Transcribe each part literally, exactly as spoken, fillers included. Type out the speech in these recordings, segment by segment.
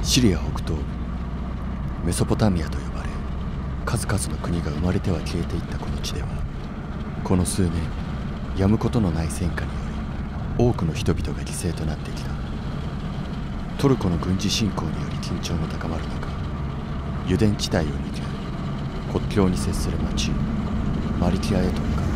シリア北東部メソポタミアと呼ばれ、数々の国が生まれては消えていったこの地では、この数年やむことのない戦火により多くの人々が犠牲となってきた。トルコの軍事侵攻により緊張も高まる中、油田地帯を抜け国境に接する町マリキアへと向かった。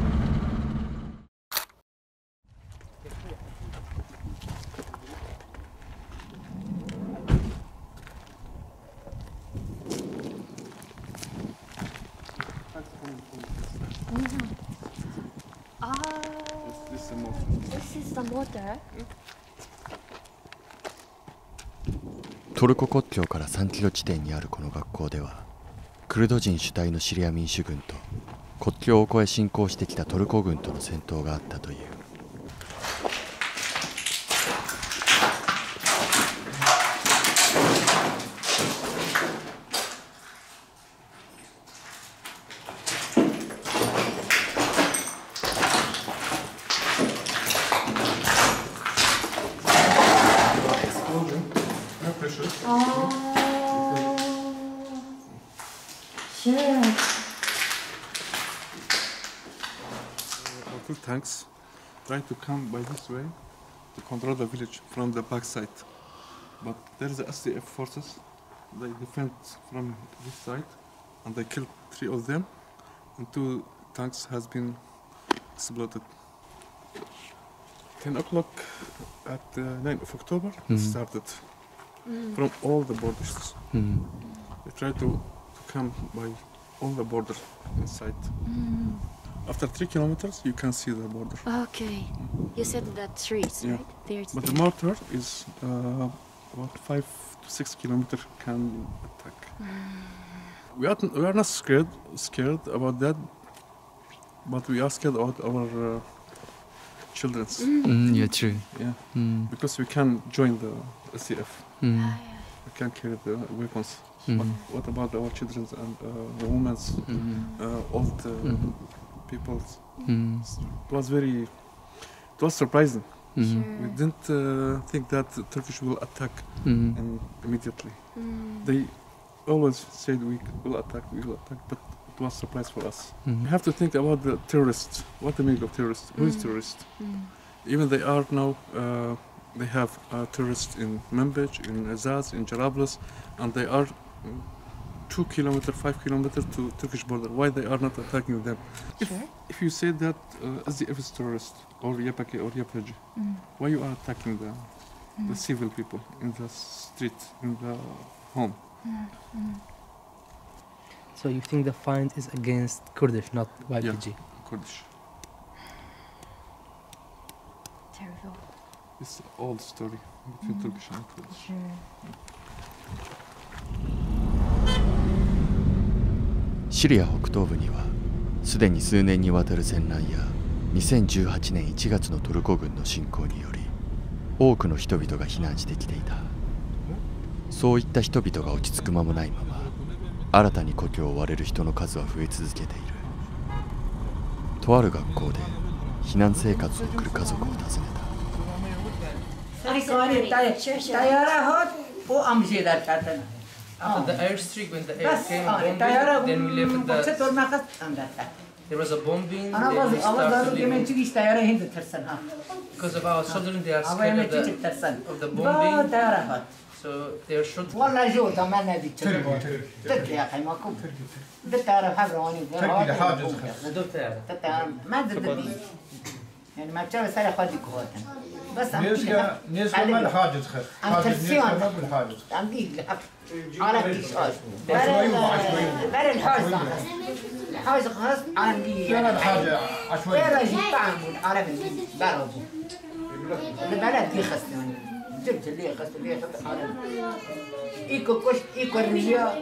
トルコ国境からさんキロ地点にあるこの学校では、クルド人主体のシリア民主軍と国境を越え侵攻してきたトルコ軍との戦闘があったという。 Tanks try to come by this way to control the village from the backside, but there is the S D F forces. They defend from this side, and they killed three of them, and two tanks has been exploded. Ten o'clock at the ninth of October mm. it started mm. from all the borders. Mm. They try to, to come by all the border inside. Mm. After three kilometers, you can see the border. Okay. You said that trees, yeah. right? There's but the mortar is uh, about five to six kilometers can attack. Mm. We are we are not scared scared about that, but we are scared about our uh, children. Mm, yeah, true. Yeah, mm. because we can join the S D F. Mm. We can carry the weapons. Mm. But what about our children and uh, the women, mm. uh, old? Uh, mm. people. Mm. It was very, it was surprising. Mm. Sure. We didn't uh, think that the Turkish will attack mm. and immediately. Mm. They always said we will attack, we will attack, but it was a surprise for us. Mm. We have to think about the terrorists. What the meaning of terrorists? Mm. Who is terrorist? Mm. Even they are now, uh, they have uh, terrorists in Manbij, in Azaz, in Jarablus, and they are um, two kilometers, five kilometers to Turkish border. Why they are not attacking them? If, sure. if you say that uh, S D F is terrorist or Yapaki or Yapaji, mm. why you are attacking the mm. the civil people in the street, in the home? Mm. Mm. So you think the fight is against Kurdish, not Y P G? Yeah, Kurdish. Terrible. It's an old story between mm. Turkish and Kurdish. Sure. Yeah. シリア北東部にはすでに数年にわたる戦乱やにせんじゅうはちねんいちがつのトルコ軍の侵攻により多くの人々が避難してきていた。そういった人々が落ち着く間もないまま、新たに故郷を追われる人の数は増え続けている。とある学校で避難生活を送る家族を訪ねた。After the airstrike, when the air came bombing, then we left the... There was a bombing, then we started leaving. Because of our children, they are scared of the, of the bombing, so they are shot. والله جو تمنى دي تركي تركي يا أخي ماكو بتعرف حبروني تركي حاجز خير ما درت يعني ما بتعرف سالي خدي كواتن بس عم نيزكا نيزكا ما الحاجز خير حاجز نيزكا ما بالحاجز عم دي على كيش خاص بر الحاجز الحاجز خاص عم دي شنو الحاجة عشوائية بر جيب طعم عربي برضو البلد دي خاص يعني جبت اللي خاص اللي خاص عربي إيكو كوش إيكو الرجال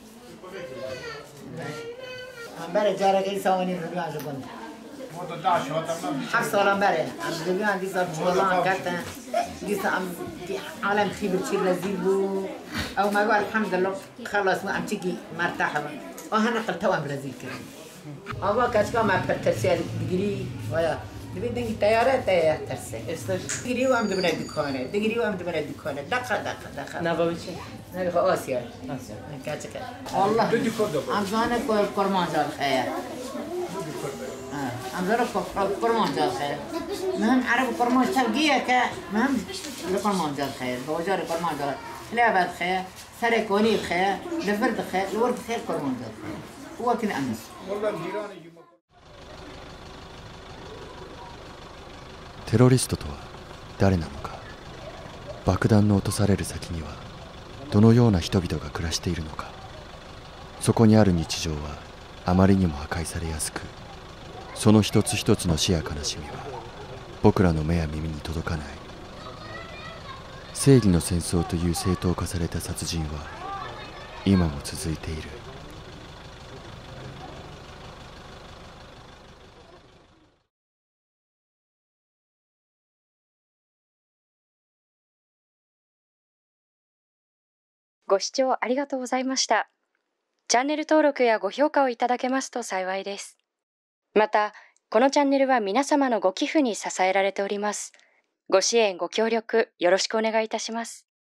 بر جارك إنساني الرجال جبنا حفص ولا مبارح عم دبيان دي صار والله كاتن دي صار عالم خيبر شيء لذيذ او ما قال الحمد لله خلص ما عم تجي مرتاحه وهنا قلت توام برازيل كده ابا كاسكا ما بترسل دغري ويا بدك طيارة طيارة ترسل تجري وعم تبنى دكانة تجري وعم تبنى دكانة دقة دقة دقة نبويشة هذا آسيا آسيا كاتك والله عم زانا كرمان جال خير عم زانا كرمان جال خير مهم عرب كرمان شرقية ك مهم كرمان جال خير هو جاري كرمان جال لعبة خير سرق ونيب خير لفرد خير الورد خير كرمان جال خير هو كنا أمس والله جيراني テロリストとは誰なのか。爆弾の落とされる先にはどのような人々が暮らしているのか。そこにある日常はあまりにも破壊されやすく、その一つ一つの死や悲しみは僕らの目や耳に届かない。正義の戦争という正当化された殺人は今も続いている。 ご視聴ありがとうございました。チャンネル登録やご評価をいただけますと幸いです。また、このチャンネルは皆様のご寄付に支えられております。ご支援ご協力よろしくお願いいたします。